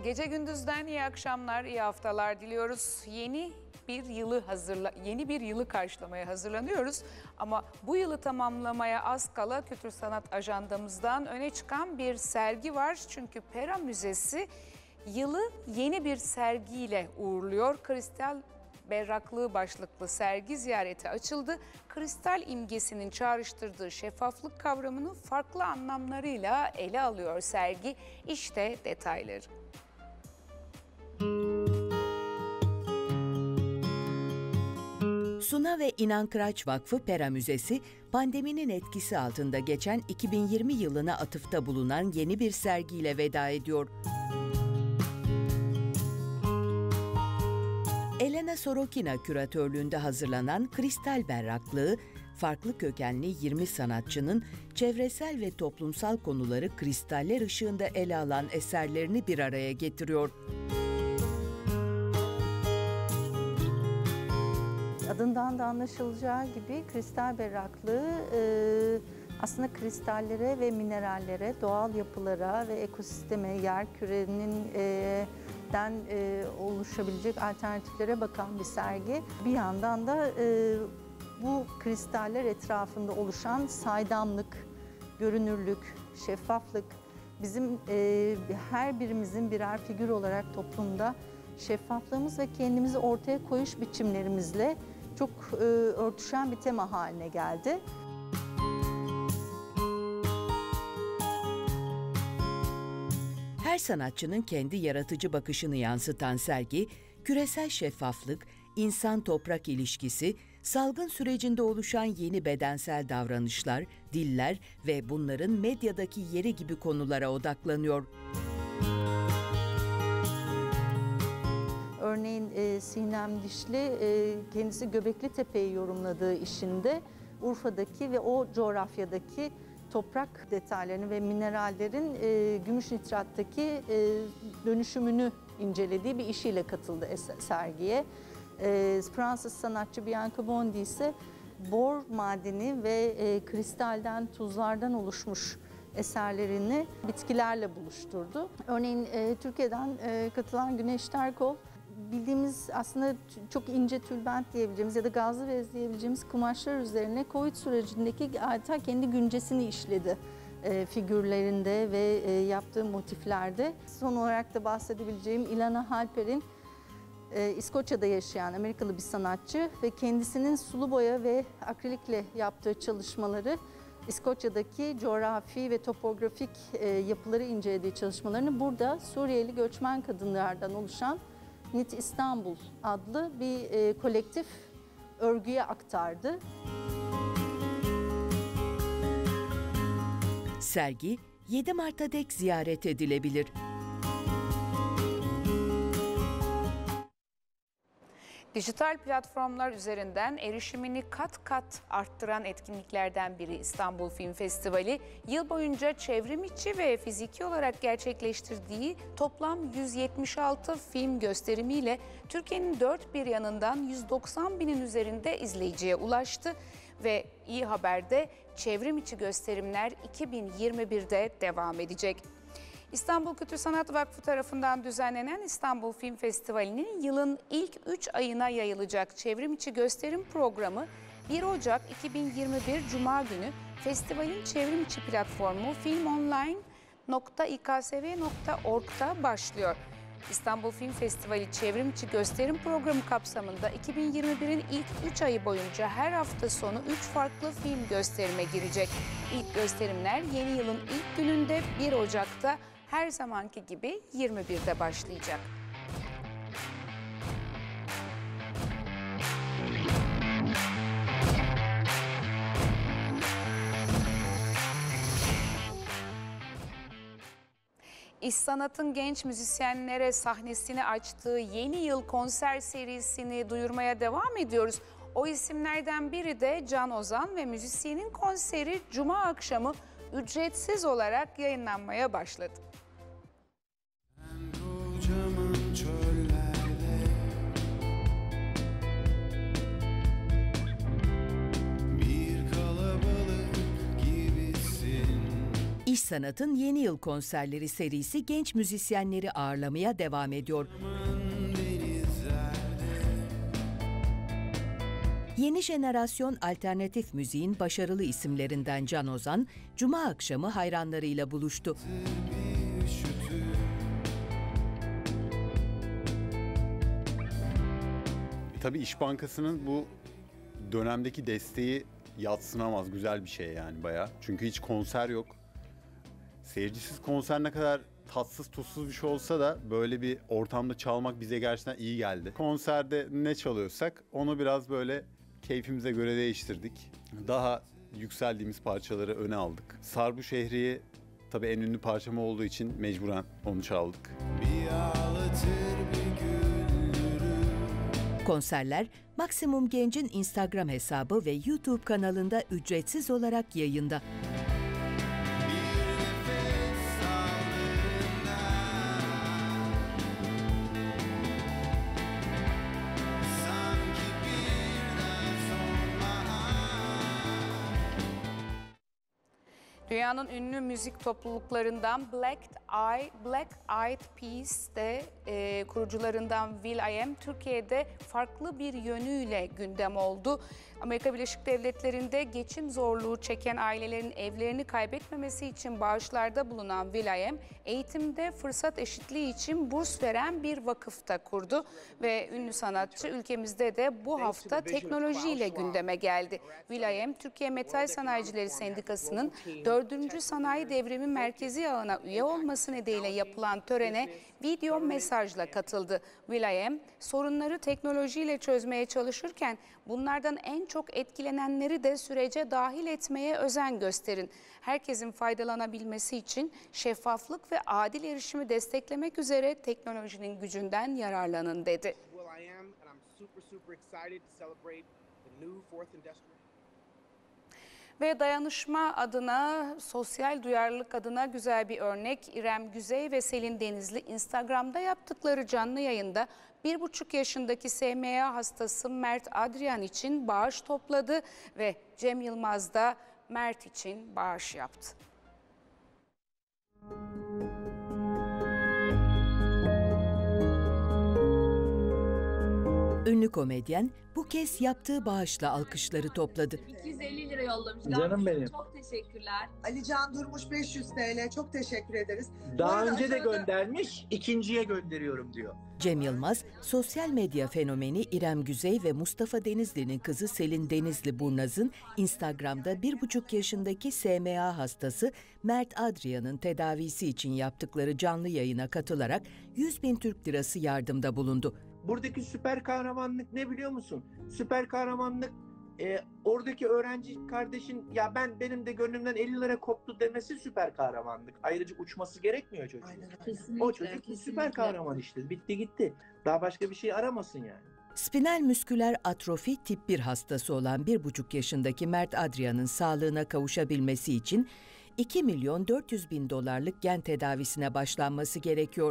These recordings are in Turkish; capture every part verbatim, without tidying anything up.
Gece gündüzden iyi akşamlar, iyi haftalar diliyoruz. Yeni bir yılı hazırla yeni bir yılı karşılamaya hazırlanıyoruz. Ama bu yılı tamamlamaya az kala kültür sanat ajandamızdan öne çıkan bir sergi var. Çünkü Pera Müzesi yılı yeni bir sergiyle uğurluyor. Kristal berraklığı başlıklı sergi ziyarete açıldı. Kristal imgesinin çağrıştırdığı şeffaflık kavramını farklı anlamlarıyla ele alıyor sergi. İşte detayları. Suna ve İnan Kıraç Vakfı Pera Müzesi, pandeminin etkisi altında geçen iki bin yirmi yılına atıfta bulunan yeni bir sergiyle veda ediyor. Elena Sorokina küratörlüğünde hazırlanan Kristal Berraklığı, farklı kökenli yirmi sanatçının çevresel ve toplumsal konuları kristaller ışığında ele alan eserlerini bir araya getiriyor. Adından da anlaşılacağı gibi kristal berraklığı e, aslında kristallere ve minerallere, doğal yapılara ve ekosisteme, yer kürenin e, den e, oluşabilecek alternatiflere bakan bir sergi. Bir yandan da e, bu kristaller etrafında oluşan saydamlık, görünürlük, şeffaflık, bizim e, her birimizin birer figür olarak toplumda şeffaflığımız ve kendimizi ortaya koyuş biçimlerimizle çok e, örtüşen bir tema haline geldi. Her sanatçının kendi yaratıcı bakışını yansıtan sergi, küresel şeffaflık, insan-toprak ilişkisi, salgın sürecinde oluşan yeni bedensel davranışlar, diller ve bunların medyadaki yeri gibi konulara odaklanıyor. Örneğin e, Sinem Dişli e, kendisi Göbekli Tepe'yi yorumladığı işinde Urfa'daki ve o coğrafyadaki toprak detaylarını ve minerallerin e, gümüş nitrattaki e, dönüşümünü incelediği bir işiyle katıldı sergiye. E, Fransız sanatçı Bianca Bondi ise bor madeni ve e, kristalden, tuzlardan oluşmuş eserlerini bitkilerle buluşturdu. Örneğin e, Türkiye'den e, katılan Güneş Terkol, bildiğimiz aslında çok ince tülbent diyebileceğimiz ya da gazlı bez diyebileceğimiz kumaşlar üzerine Covid sürecindeki adeta kendi güncesini işledi e, figürlerinde ve e, yaptığı motiflerde. Son olarak da bahsedebileceğim Ilana Halper'in e, İskoçya'da yaşayan Amerikalı bir sanatçı ve kendisinin sulu boya ve akrilikle yaptığı çalışmaları, İskoçya'daki coğrafi ve topografik e, yapıları incelediği çalışmalarını burada Suriyeli göçmen kadınlardan oluşan Nit İstanbul adlı bir e, kolektif örgüye aktardı. Sergi yedi Mart'a dek ziyaret edilebilir. Dijital platformlar üzerinden erişimini kat kat arttıran etkinliklerden biri İstanbul Film Festivali, yıl boyunca çevrim içi ve fiziki olarak gerçekleştirdiği toplam yüz yetmiş altı film gösterimiyle Türkiye'nin dört bir yanından yüz doksan binin üzerinde izleyiciye ulaştı ve iyi haber de çevrim içi gösterimler iki bin yirmi bir'de devam edecek. İstanbul Kültür Sanat Vakfı tarafından düzenlenen İstanbul Film Festivali'nin yılın ilk üç ayına yayılacak çevrim içi gösterim programı bir Ocak iki bin yirmi bir Cuma günü festivalin çevrim içi platformu filmonline nokta i k s v nokta org'da başlıyor. İstanbul Film Festivali çevrim içi gösterim programı kapsamında iki bin yirmi bir'in ilk üç ayı boyunca her hafta sonu üç farklı film gösterime girecek. İlk gösterimler yeni yılın ilk gününde bir Ocak'ta her zamanki gibi yirmi bir'de başlayacak. İş Sanat'ın genç müzisyenlere sahnesini açtığı Yeni Yıl konser serisini duyurmaya devam ediyoruz. O isimlerden biri de Can Ozan ve müzisyenin konseri Cuma akşamı ücretsiz olarak yayınlanmaya başladı. İş Sanat'ın Yeni Yıl Konserleri serisi genç müzisyenleri ağırlamaya devam ediyor. Yeni jenerasyon alternatif müziğin başarılı isimlerinden Can Ozan, Cuma akşamı hayranlarıyla buluştu. Tabii İş Bankası'nın bu dönemdeki desteği yadsınamaz, güzel bir şey yani bayağı. Çünkü hiç konser yok. Seyircisiz konser ne kadar tatsız tuzsuz bir şey olsa da böyle bir ortamda çalmak bize gerçekten iyi geldi. Konserde ne çalıyorsak onu biraz böyle keyfimize göre değiştirdik. Daha yükseldiğimiz parçaları öne aldık. Sarbu Şehri'yi tabii en ünlü parçam olduğu için mecburen onu çaldık. Bir ağlatır, bir konserler Maksimum Genç'in Instagram hesabı ve YouTube kanalında ücretsiz olarak yayında. Dünyanın ünlü müzik topluluklarından Black Eye, Black Eyed Peas'te e, kurucularından will.i.am Türkiye'de farklı bir yönüyle gündem oldu. Amerika Birleşik Devletleri'nde geçim zorluğu çeken ailelerin evlerini kaybetmemesi için bağışlarda bulunan will.i.am, eğitimde fırsat eşitliği için burs veren bir vakıfta kurdu ve ünlü sanatçı ülkemizde de bu hafta teknolojiyle gündeme geldi. will.i.am, Türkiye Metal Sanayicileri Sendikası'nın dördüncü Sanayi Devrimi Merkezi Ağı'na üye olması nedeniyle yapılan törene video mesajla katıldı. will.i.am, sorunları teknolojiyle çözmeye çalışırken bunlardan en çok etkilenenleri de sürece dahil etmeye özen gösterin. Herkesin faydalanabilmesi için şeffaflık ve adil erişimi desteklemek üzere teknolojinin gücünden yararlanın dedi. Ve dayanışma adına, sosyal duyarlılık adına güzel bir örnek. İrem Güzey ve Selin Denizli Instagram'da yaptıkları canlı yayında bir buçuk yaşındaki S M A hastası Mert Adrian için bağış topladı ve Cem Yılmaz da Mert için bağış yaptı. Ünlü komedyen bu kez yaptığı bağışla alkışları topladı. iki yüz elli lira yollamış. Canım benim. Çok teşekkürler. Alican Durmuş beş yüz TL. Çok teşekkür ederiz. Daha önce de göndermiş, ikinciye gönderiyorum diyor. Cem Yılmaz, sosyal medya fenomeni İrem Güzey ve Mustafa Denizli'nin kızı Selin Denizli Burnaz'ın Instagram'da bir buçuk yaşındaki S M A hastası Mert Adrian'ın tedavisi için yaptıkları canlı yayına katılarak yüz bin Türk lirası yardımda bulundu. Buradaki süper kahramanlık ne biliyor musun? Süper kahramanlık e, oradaki öğrenci kardeşin ya ben benim de gönlümden elli lira koptu demesi süper kahramanlık. Ayrıca uçması gerekmiyor çocuğun. Kesinlikle, O çocuk kesinlikle. süper kahraman işte. Bitti gitti. Daha başka bir şey aramasın yani. Spinal müsküler atrofi tip bir hastası olan bir buçuk yaşındaki Mert Adrian'ın sağlığına kavuşabilmesi için iki milyon dört yüz bin dolarlık gen tedavisine başlanması gerekiyor.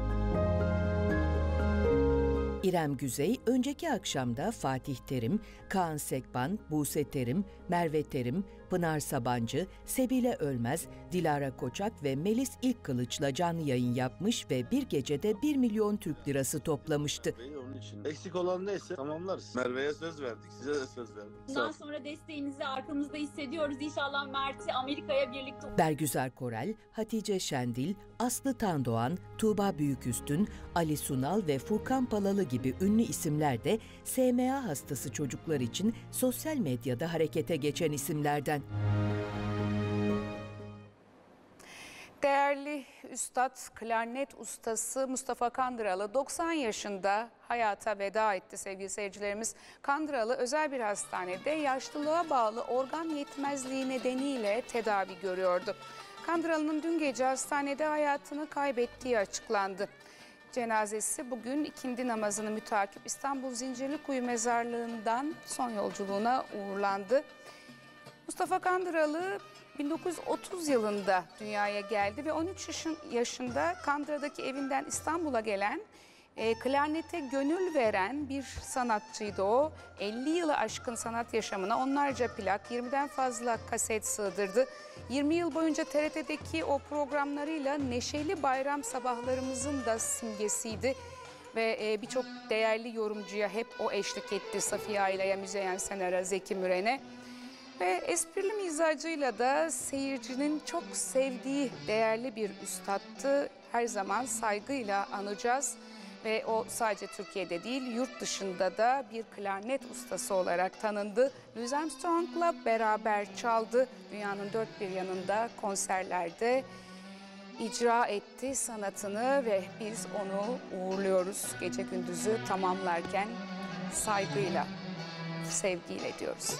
İrem Güzey, önceki akşamda Fatih Terim, Kaan Sekban, Buse Terim, Merve Terim, Pınar Sabancı, Sebile Ölmez, Dilara Koçak ve Melis İlkkılıç'la canlı yayın yapmış ve bir gecede bir milyon Türk lirası toplamıştı. Onun için eksik olan neyse tamamlarız. Merve'ye söz verdik, size de söz verdik. Bundan sonra desteğinizi arkamızda hissediyoruz. İnşallah Mert'i Amerika'ya birlikte... Bergüzar Korel, Hatice Şendil, Aslı Tandoğan, Tuğba Büyüküstün, Ali Sunal ve Furkan Palalı gibi ünlü isimler de S M A hastası çocuklar için sosyal medyada harekete geçen isimlerden. Değerli üstad, klarnet ustası Mustafa Kandıralı doksan yaşında hayata veda etti sevgili seyircilerimiz. Kandıralı özel bir hastanede yaşlılığa bağlı organ yetmezliği nedeniyle tedavi görüyordu. Kandıralı'nın dün gece hastanede hayatını kaybettiği açıklandı. Cenazesi bugün ikindi namazını mütakip İstanbul Zincirlikuyu Mezarlığı'ndan son yolculuğuna uğurlandı. Mustafa Kandıralı bin dokuz yüz otuz yılında dünyaya geldi ve on üç yaşında Kandıra'daki evinden İstanbul'a gelen E, klarnete gönül veren bir sanatçıydı o. elli yılı aşkın sanat yaşamına onlarca plak, yirmiden fazla kaset sığdırdı. yirmi yıl boyunca T R T'deki o programlarıyla neşeli bayram sabahlarımızın da simgesiydi. Ve e, birçok değerli yorumcuya hep o eşlik etti. Safiye Ayla'ya, Müzeyyen Senar'a, Zeki Müren'e. Ve esprili mizacıyla da seyircinin çok sevdiği değerli bir üstattı. Her zaman saygıyla anacağız. Ve o sadece Türkiye'de değil, yurt dışında da bir klarnet ustası olarak tanındı. Louis Armstrong'la beraber çaldı. Dünyanın dört bir yanında konserlerde icra etti sanatını ve biz onu uğurluyoruz. Gece gündüzü tamamlarken saygıyla, sevgiyle diyoruz.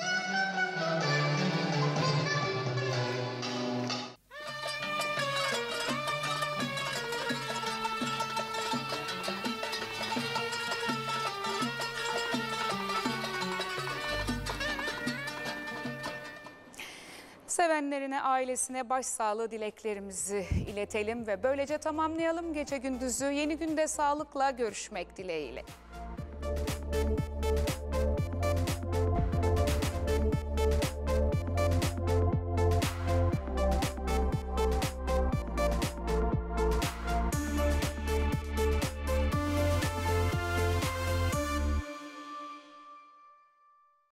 Sevenlerine, ailesine başsağlığı dileklerimizi iletelim ve böylece tamamlayalım gece gündüzü. Yeni günde sağlıkla görüşmek dileğiyle.